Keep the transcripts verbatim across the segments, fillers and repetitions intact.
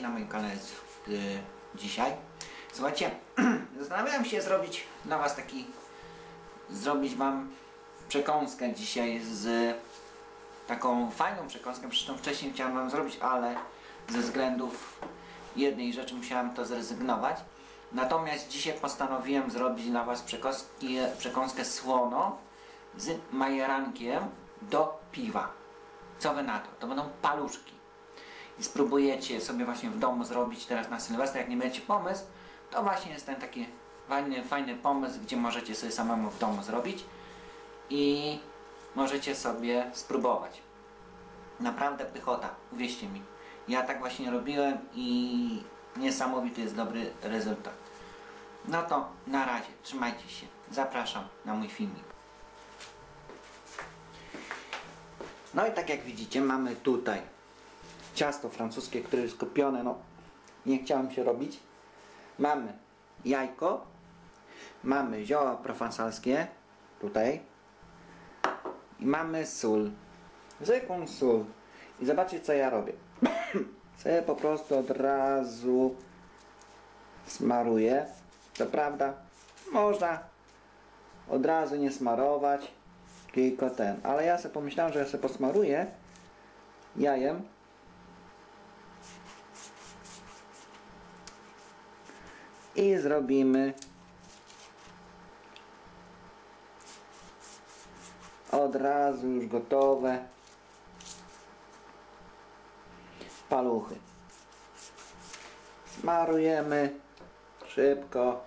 witajcie na moim kanale yy, dzisiaj. Słuchajcie, zastanawiałem się zrobić dla was taki, zrobić wam przekąskę dzisiaj z taką fajną przekąskę, zresztą wcześniej chciałem wam zrobić, ale ze względów jednej rzeczy musiałem to zrezygnować. Natomiast dzisiaj postanowiłem zrobić dla was przekąski, przekąskę słoną z majerankiem do piwa. Co wy na to? To będą paluszki. I spróbujecie sobie właśnie w domu zrobić teraz na Sylwestra. Jak nie będziecie pomysł, to właśnie jest ten taki fajny, fajny pomysł, gdzie możecie sobie samemu w domu zrobić i możecie sobie spróbować. Naprawdę pychota, uwierzcie mi. Ja tak właśnie robiłem i niesamowity jest dobry rezultat. No to na razie, trzymajcie się. Zapraszam na mój filmik. No i tak jak widzicie, mamy tutaj ciasto francuskie, które jest kupione, no nie chciałem się robić. Mamy jajko, mamy zioła prowansalskie tutaj i mamy sól, zwykłą sól. I zobaczcie, co ja robię. Sobie po prostu od razu smaruję. Co prawda można od razu nie smarować, tylko ten, ale ja sobie pomyślałem, że ja sobie posmaruję jajem i zrobimy od razu już gotowe paluchy. Smarujemy szybko.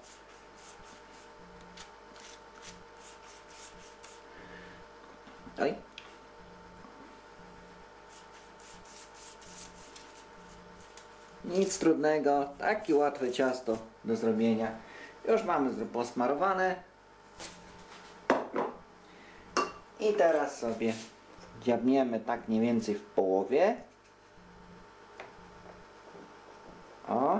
Oj. Nic trudnego, takie łatwe ciasto do zrobienia. Już mamy posmarowane. I teraz sobie dziabniemy tak mniej więcej w połowie. O.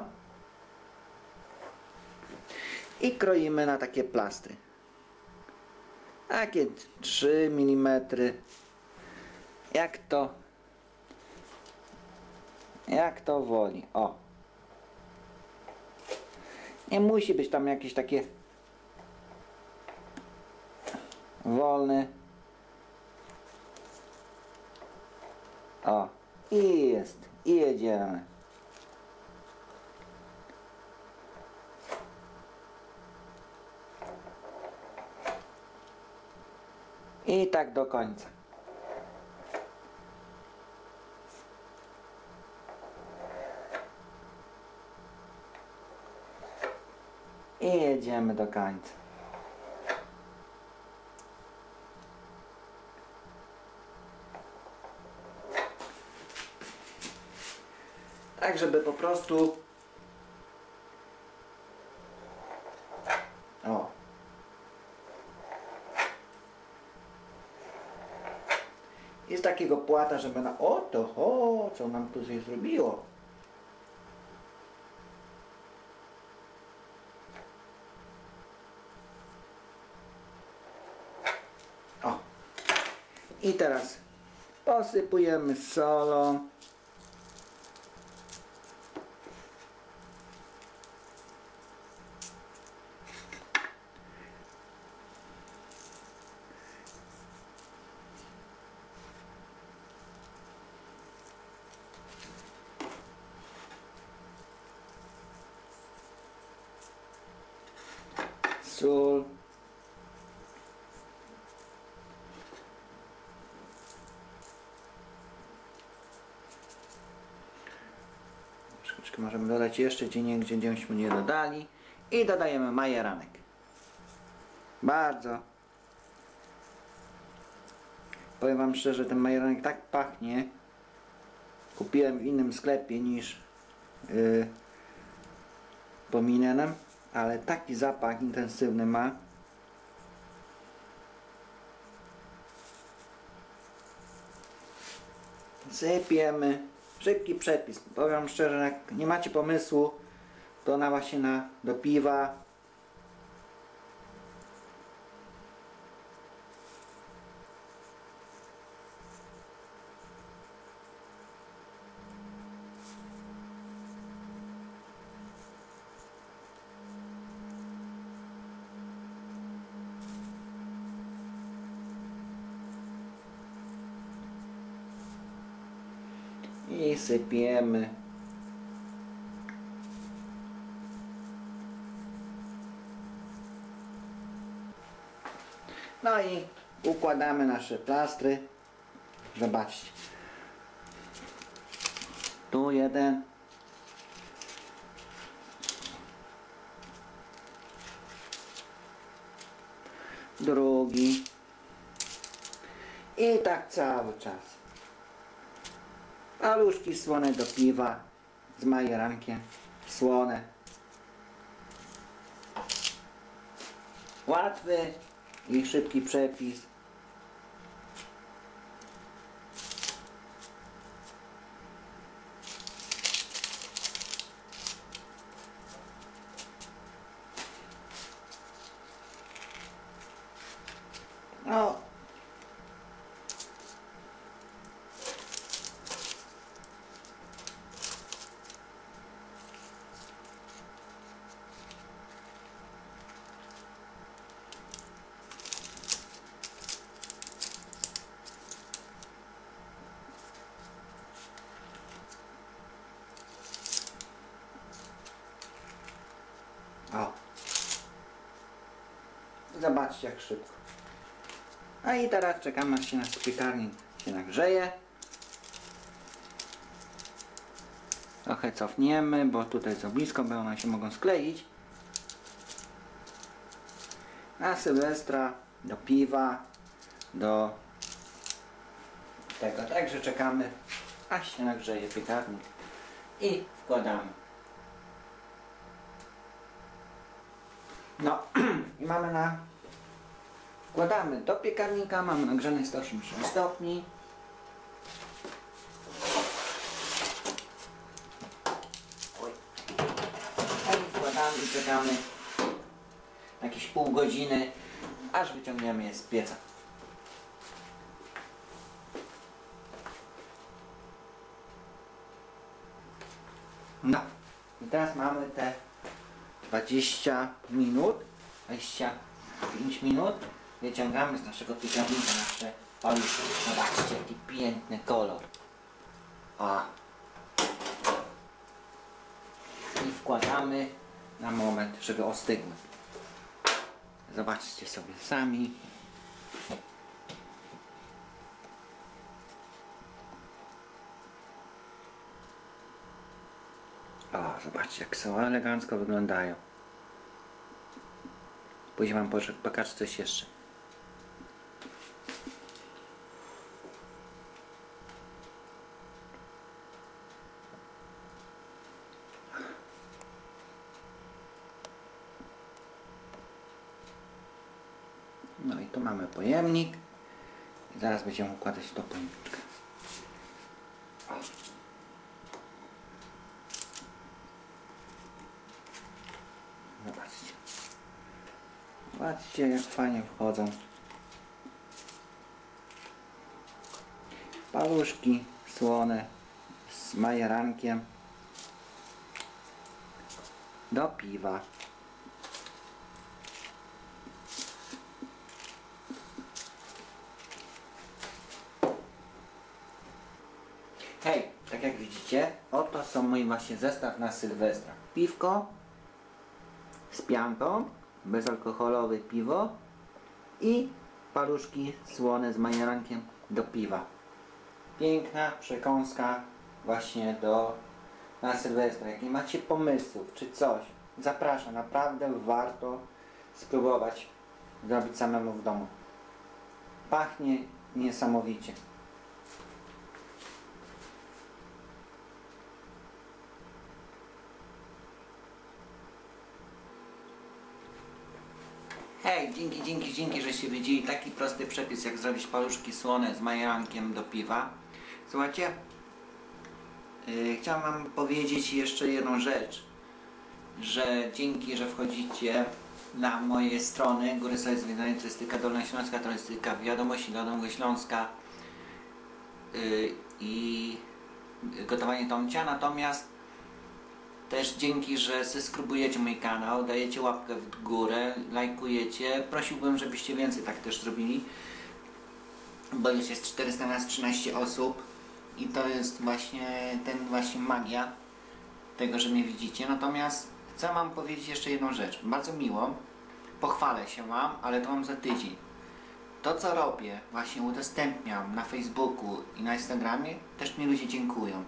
I kroimy na takie plastry. Takie trzy milimetry. Jak to jak to woli. O. Nie musi być tam jakieś takie wolne. O. I jest. I jedziemy. I tak do końca. I jedziemy do końca. Tak, żeby po prostu o i z takiego płata, żeby na o to o, co nam tu się zrobiło. O. I teraz posypujemy solą. Sól. Troszeczkę możemy dodać jeszcze gdzie nie, gdzie gdzieśmy nie dodali. I dodajemy majeranek. Bardzo. Powiem wam szczerze, ten majeranek tak pachnie. Kupiłem w innym sklepie niż yy, powinienem. Ale taki zapach intensywny ma. Sypiemy. Szybki przepis. Powiem szczerze, jak nie macie pomysłu, to na właśnie na, do piwa. i sypiemy. No i układamy nasze plastry. Zobaczcie. Tu jeden. Drugi. I tak cały czas. Paluszki słone do piwa z majerankiem. Słone. Łatwy i szybki przepis. No. O. Zobaczcie jak szybko. A i teraz czekamy, aż się nasz piekarnik się nagrzeje. Trochę cofniemy, bo tutaj za blisko, bo one się mogą skleić. Na Sylwestra, do piwa, do tego. Także czekamy, aż się nagrzeje piekarnik i wkładamy. No i mamy na... Wkładamy do piekarnika, mamy nagrzane sto osiemdziesiąt stopni. Oj. I wkładamy i czekamy jakieś pół godziny, aż wyciągniemy je z pieca. No i teraz mamy te dwadzieścia minut, dwadzieścia pięć minut. Wyciągamy z naszego piekarnika nasze paluszki. Zobaczcie, jaki piękny kolor. O. I wkładamy na moment, żeby ostygły. Zobaczcie sobie sami. O, zobaczcie, jak są elegancko wyglądają. Później wam pokażę coś jeszcze. No i tu mamy pojemnik. I zaraz będziemy układać do pojemnika. O. Zobaczcie. Zobaczcie jak fajnie wchodzą. Paluszki słone z majerankiem do piwa. Hej, tak jak widzicie, oto są mój właśnie zestaw na Sylwestra. Piwko z pianką, bezalkoholowe piwo i paluszki słone z majerankiem do piwa. Piękna przekąska właśnie do na Sylwestra. Jakie macie pomysłów czy coś, zapraszam, naprawdę warto spróbować zrobić samemu w domu. Pachnie niesamowicie. Hej, dzięki, dzięki, dzięki, żeście wiedzieli taki prosty przepis, jak zrobić paluszki słone z majerankiem do piwa. Słuchajcie, yy, chciałem wam powiedzieć jeszcze jedną rzecz, że dzięki, że wchodzicie na moje strony Góry Soły Zwiedzanie, Turystyka Dolnośląska, Turystyka Wiadomości Dolnego Śląska yy, i Gotowanie Tomcia, natomiast też dzięki, że subskrybujecie mój kanał, dajecie łapkę w górę, lajkujecie. Prosiłbym, żebyście więcej tak też zrobili, bo już jest czterysta trzynaście osób i to jest właśnie ten właśnie magia tego, że mnie widzicie. Natomiast chcę wam powiedzieć jeszcze jedną rzecz, bardzo miłą. Pochwalę się wam, ale to mam za tydzień. To co robię, właśnie udostępniam na Facebooku i na Instagramie, też mi ludzie dziękują.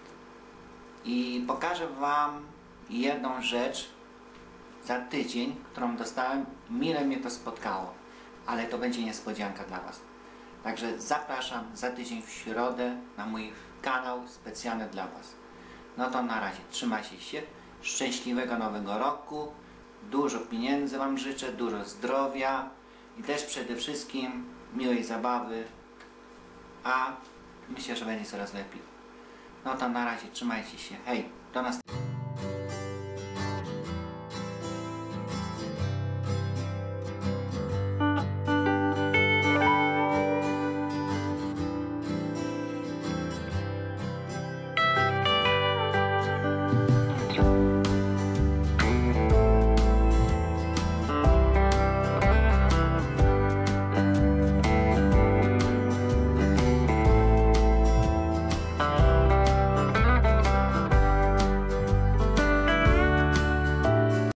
I pokażę wam jedną rzecz za tydzień, którą dostałem, mile mnie to spotkało, ale to będzie niespodzianka dla was. Także zapraszam za tydzień w środę na mój kanał specjalny dla was. No to na razie, trzymajcie się, szczęśliwego nowego roku, dużo pieniędzy wam życzę, dużo zdrowia i też przede wszystkim miłej zabawy, a myślę, że będzie coraz lepiej. No to na razie, trzymajcie się, hej, do następnego.